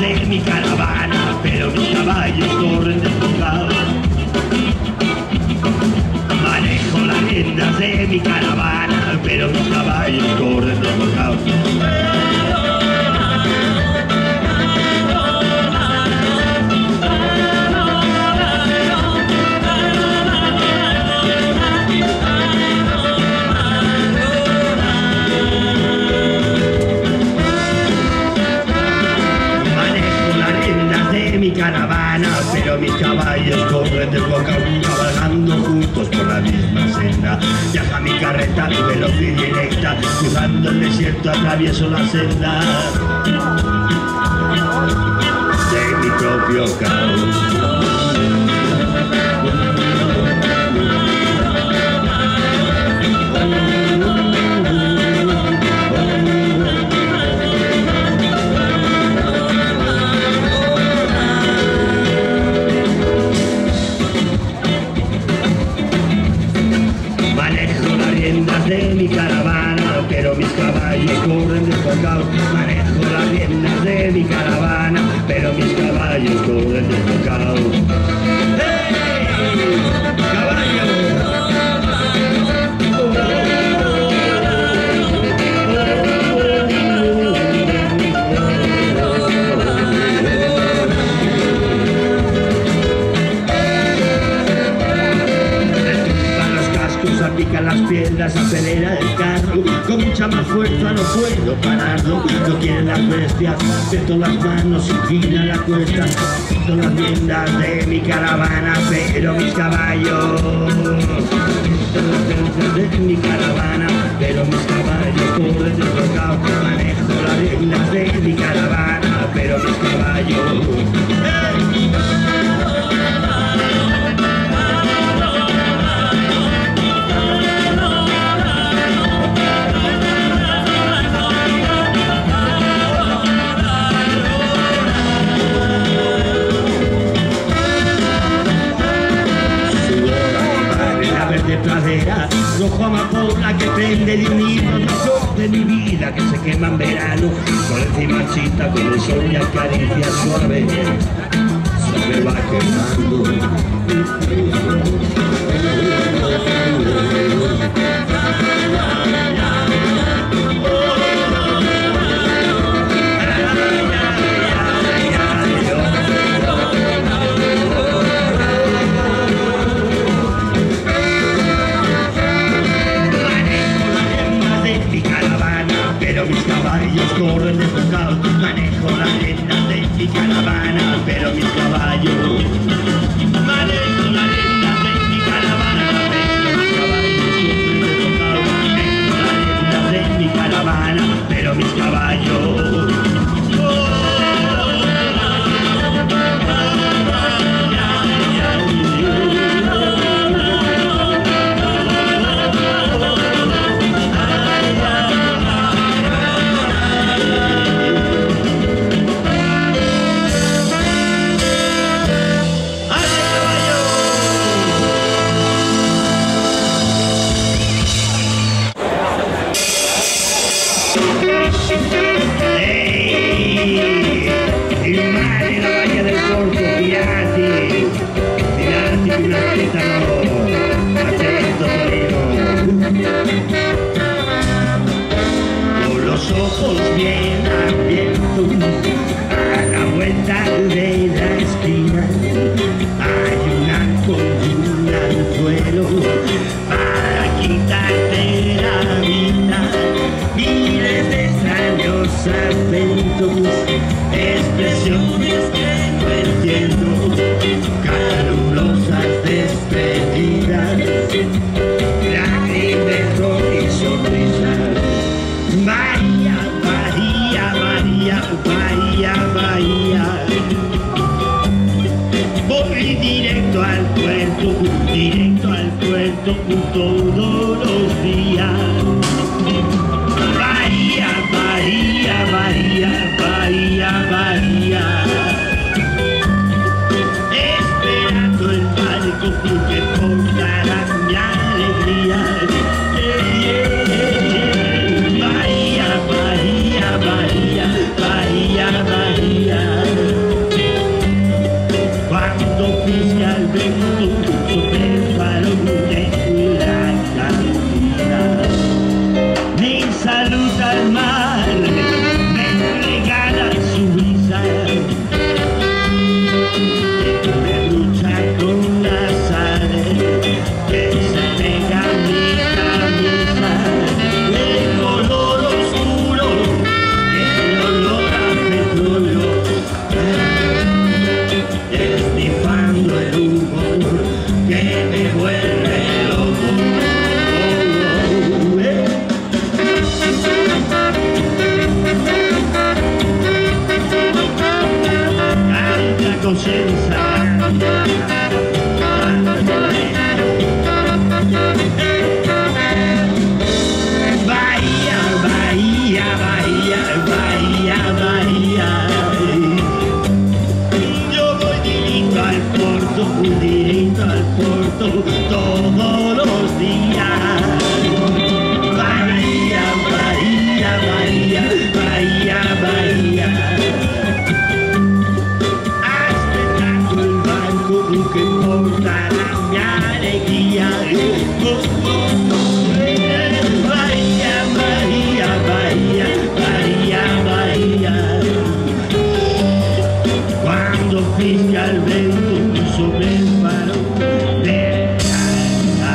de mi caravana, pero mis caballos corren desbocados. Manejo las riendas de mi caravana, pero mis caballos corren desbocados. Mi caravana, pero mis caballos corren desbocados, cabalgando juntos por la misma senda. Viaja mi carreta de veloz y directa, cruzando el desierto atravieso la senda de mi propio caos. De mi caravana, pero mis caballos corren desbocados. Manejo las riendas de mi caravana, pero mis caballos corren desbocados. ¡Hey! ¡Caballo! Pican las piedras, acelera el carro, con mucha más fuerza no puedo pararlo. No quieren las bestias, meto las manos y gira la cuesta. Meto las riendas de mi caravana, pero mis caballos. Meto las riendas de mi caravana, pero mis caballos corren desbocados. Manejo las riendas de mi caravana, pero mis caballos. ¡Hey! Pradera, rojo amapola que prende de un hilo, la flor de mi vida que se quema en verano, florece y marchita con el sol y acaricia suave, se me va quemando. Mis caballos corren desbocados, manejo las riendas de mi caravana, pero mis caballos. Manejo las riendas de mi caravana, pero mis caballos corren desbocados. Manejo las riendas de mi caravana, pero mis caballos. Con los ojos bien abiertos a la vuelta de la esquina hay una columna al suelo para quitarte la vida. Miles de extraños acentos, expresiones que no entiendo, calurosas despedidas, lágrimas y sonrisas. Bahía, Bahía, Bahía, Bahía, Bahía. Voy directo al puerto todos los días. Bahía, Bahía, Bahía, Bahía, Bahía. Esperando el barco que portará mi alegría. Bahía, Bahía, Bahía, Bahía, Bahía. senza Bahia, Bahia, Bahia, Bahia, Bahia. Yo voy directo al puerto todos los días. Bahía, Bahía, Bahía, Bahía, Bahía. Que importa la mi alegría. Bahía, Bahía, Bahía, Bahía, Bahía. Cuando fuiste al vento sobre el faro de la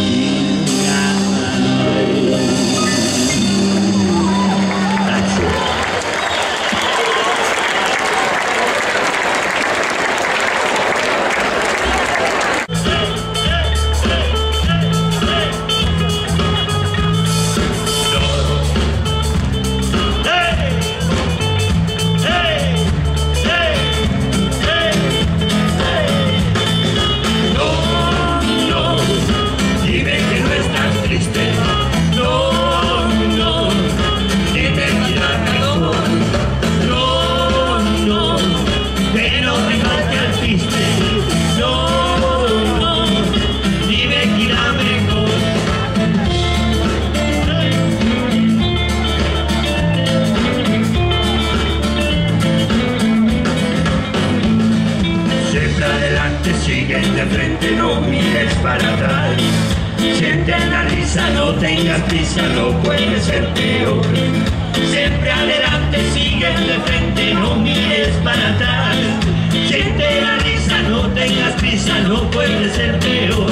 de frente, no mires para atrás. Siente la risa, no tengas prisa, no puede ser peor. Siempre adelante, sigue de frente, no mires para atrás. Siente la risa, no tengas prisa, no puede ser peor.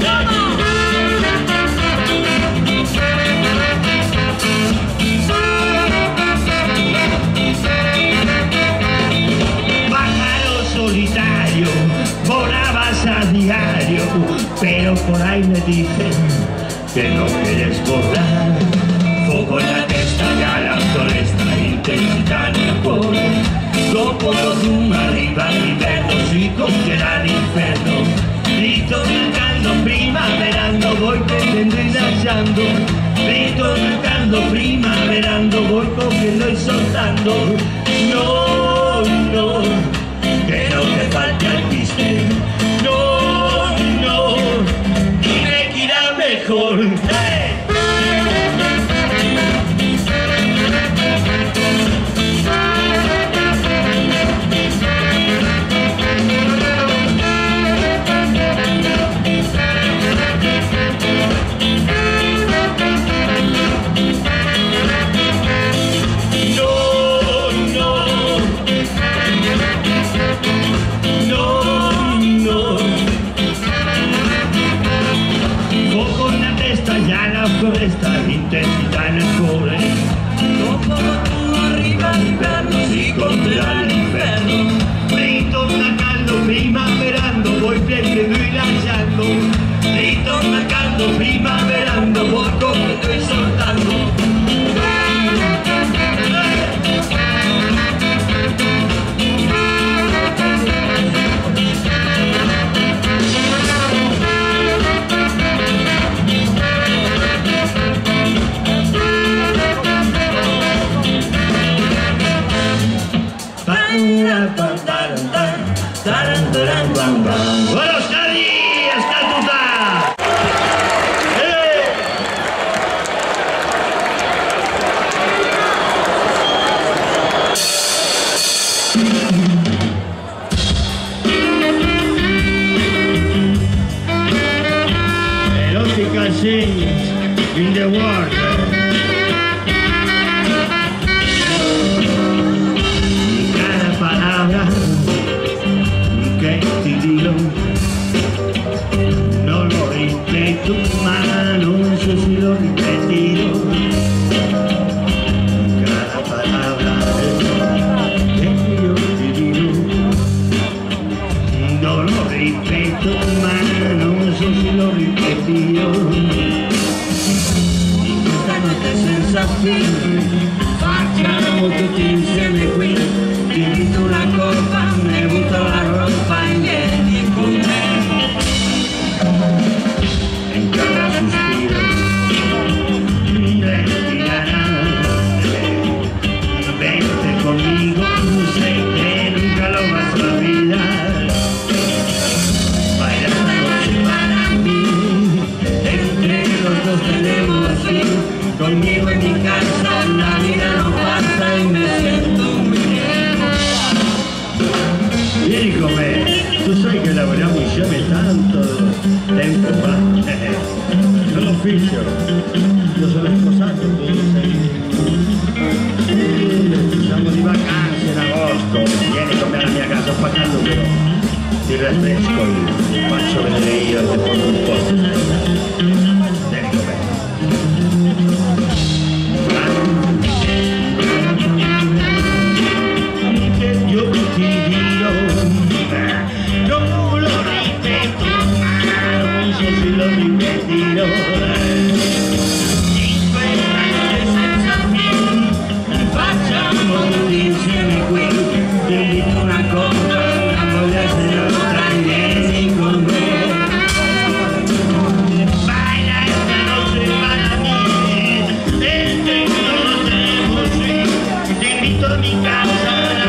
Solitario, volabas a diario, pero por ahí me dicen que no quieres volar. Foco en la testa, ya la floresta, intensidad en el polo. No puedo arriba, invernos y congela el infierno. Grito marcando, primaverando, voy creciendo y lanzando. Grito marcando, primaverando, voy cogiendo y soltando. No, no, que no te falte alpiste. No, no, dime que irá mejor. ¡Hey! Esta intensidad en el cobre, como tú arriba al inverno y contra el infierno. Grito marcando, primaverando, voy creciendo y lanzando. Grito marcando, primaverando, voy cogiendo y soltando. Buenos días, Calcuta. Erotica sings in the water. Cada palabra que te digo no lo hice tu mano, eso sí lo he repetido. Cada palabra que yo te digo no lo hice tu mano, eso sí lo he repetido. Y esta noche sensación facciamo tutti insieme qui, ti invito una copa, me gusta la roba. sai che lavoriamo insieme tanto tempo fa. È un ufficio. Io sono sposato, tu sei. Siamo di vacanze in agosto. Vieni con me alla mia casa pagando però. Ti refresco io. Faccio vedere io e ti porto un po'. Vieni con me. Io ti dirò, non lo ripeto, ma non so se lo ripeterò. In questa notte senza fine, facciamo insieme qui, ti invito una cosa, una voglia se non vieni con me. Baila esta noche para mí, desde que nos vemos, te invito a mi casa.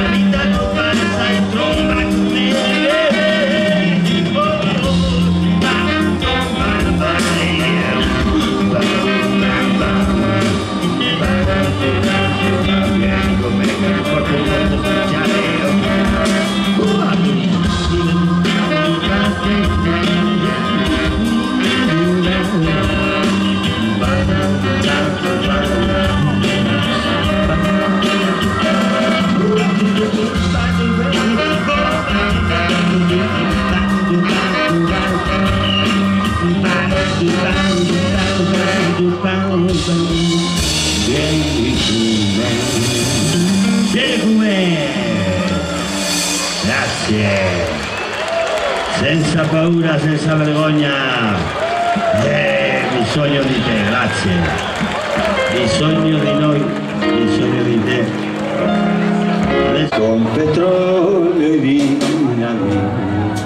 Vieni con me, grazie, senza paura, senza vergogna, bisogno di te, grazie, bisogno di noi, bisogno di te, con petrolio e dinamite.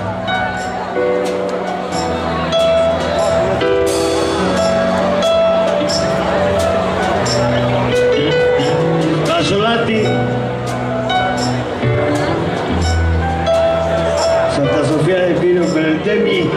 Casolati, Santa Sofia del Pino per il Temi.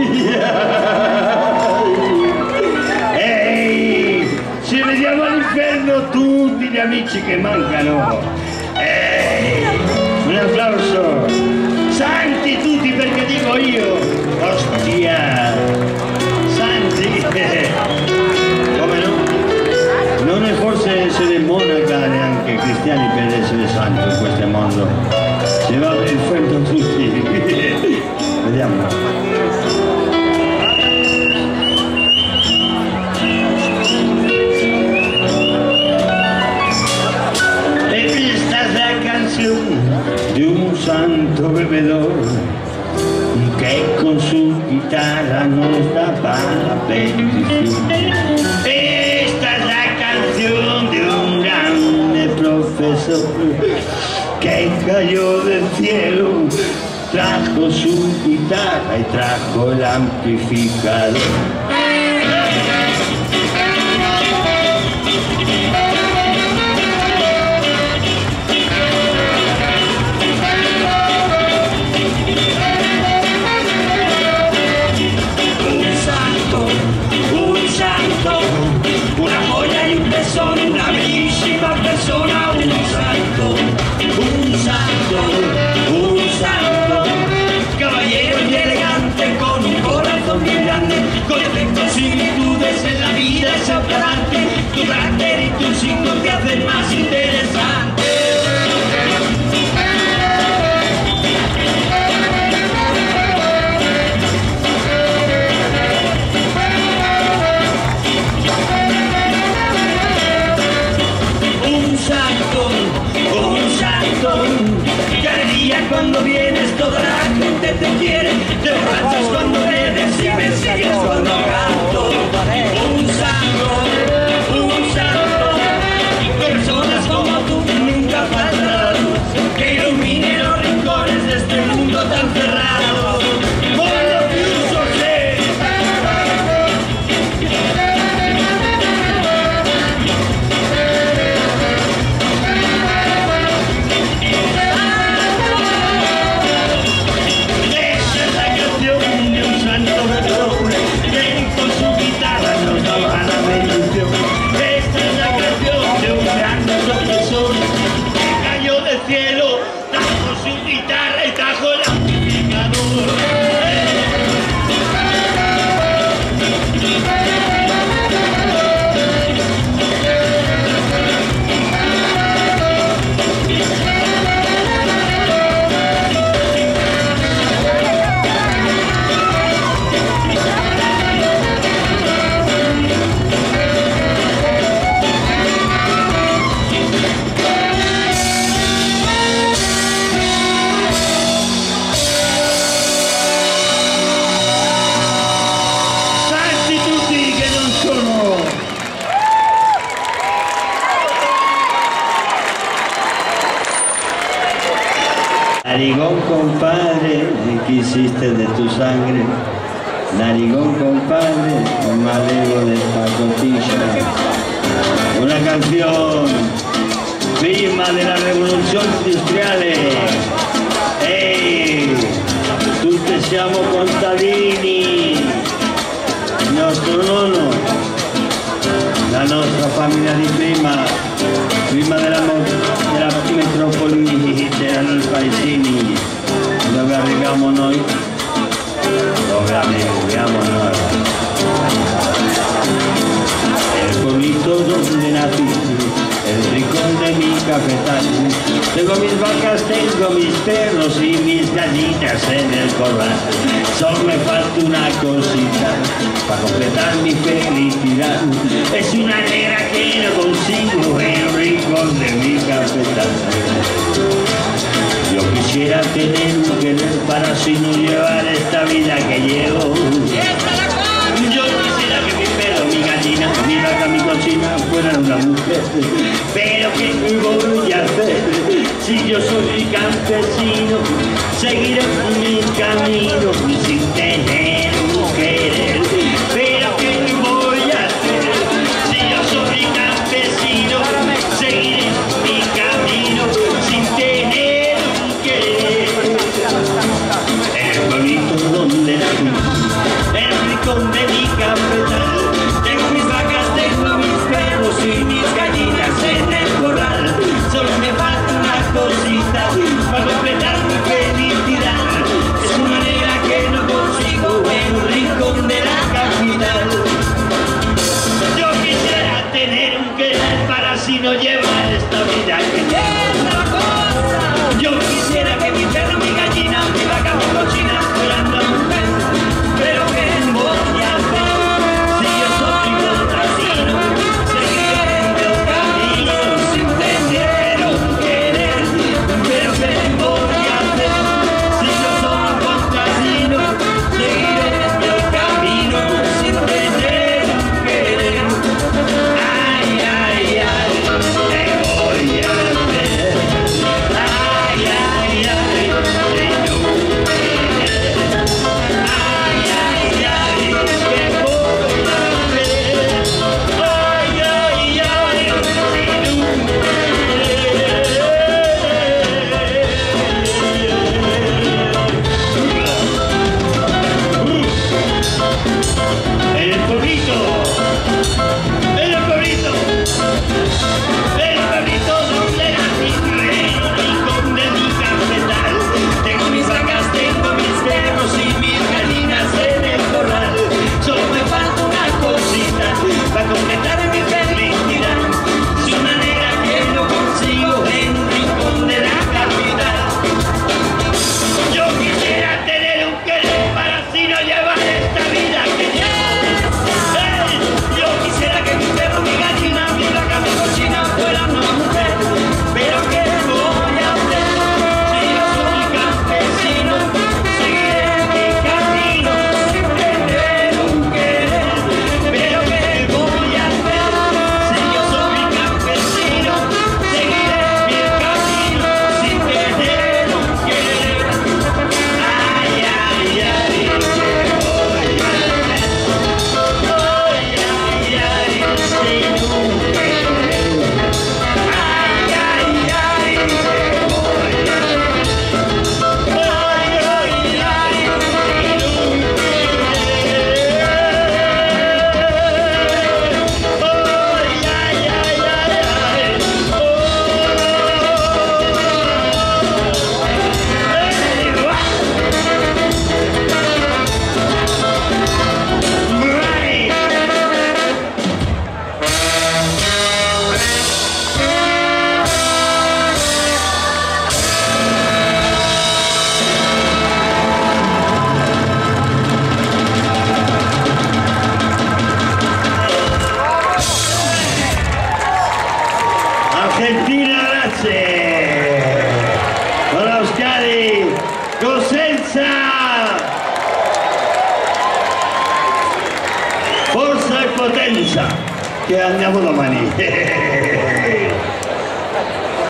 Ehi, ci vediamo all'inferno tutti gli amici che mancano. Ehi, un applauso. Santi tutti perché dico io, ostia, santi. Come no? Non è forse essere monaca neanche cristiani per essere santi in questo mondo. Si va all'inferno tutti. Vediamo. E esta es la canción de un santo bebedor que con su guitarra nos daba la bendición. Esta es la canción de un grande profesor que cayó del cielo, trajo su guitarra y trajo el amplificador. Una bellísima persona, un santo, caballero y elegante, con un corazón bien grande, con efectos similitudes en la vida es aplanante, tu carácter y tus signos te hacen más interesante. Cuando vienes toda la gente te quiere, te borrachas cuando bebes y me sigues cuando canto. Un santo, personas como tú nunca faltarán, que iluminen los rincones de este mundo tan cerrado. Por lo que uso sé. Cielo, trajo su guitarra y trajo el amplificador. Narigón, compadre, ¿qué hiciste de tu sangre? Narigón, compadre, malego de pacotilla. Una canción prima de la revolución industrial. Tu te siamo contadini, nostro nonno, la nostra famiglia di prima della metropoli c'erano i paesini, dove arriviamo noi, el pueblito donde nací, el rincón de mi cafetal. Tengo mis vacas, tengo mis perros y mis gallinas en el corral. Solo me falta una cosita para completar mi felicidad. Es una negra que no consigo en el rincón de mi cafetal. Yo quisiera tener un querer para así no llevar esta vida que llevo. Yo quisiera que mi perro, mi gallina, mi vaca, mi cochina fueran una mujer. Pero ¿qué voy a hacer si yo soy campesino? Seguiré mi camino sin tener un querer. Pero ¿qué voy a hacer si yo soy campesino? Seguiré mi camino sin tener un querer. El pueblito donde nací, el rincón de mi cafetal. Tengo mis vacas, tengo mis perros y mis gallinas en el corral. Solo me falta una cosita para completar mi felicidad. Es una negra que no consigo en un rincón de la capital. Yo quisiera tener un querer para así no llevar esta vida que llevo. Yo quisiera que mi perro, mi gallina, mi vaca, mi cochina fueran una mujer. Pero ¿qué voy a hacer si yo soy campesino? Seguiré el camino sin tener un querer. Pero ¿qué voy a hacer si yo soy campesino? Seguiré el camino sin tener un querer. Ay, ay, ay, ¿qué voy a hacer? Ay, ay, ay, sin un querer. Ay, ay, ay, ¿qué voy a hacer? Ay, ay, ay, sin un el pueblito donde nací, el rincón de mi cafetal. Tengo mis vacas, tengo mis perros y mis gallinas en el corral. Solo me falta una cosita para completar mi felicidad. Es una negra que no consigo en un rincón de la capital. Yo quisiera tener un querer para así no llevar esta vida que llevo. Yo quisiera que mi perro, mi gallina, mi vaca, mi cochina fueran una mujer. Pero ¿qué voy a hacer si yo soy campesino? Seguiré mi camino sin tener un querer. Pero ¿qué voy a hacer si yo soy campesino? Seguiré mi camino sin tener un querer. Ay, ay, ay, ¿qué voy a hacer? Ay, ay, ay, sin un querer. Ay, ay, ay, ¿qué voy a hacer? Ay, ay, ay, sin un querer. Ay, ay, ay, ay, Argentina grazie! Con Euskadi, Cosenza! Forza e potenza! Che andiamo domani!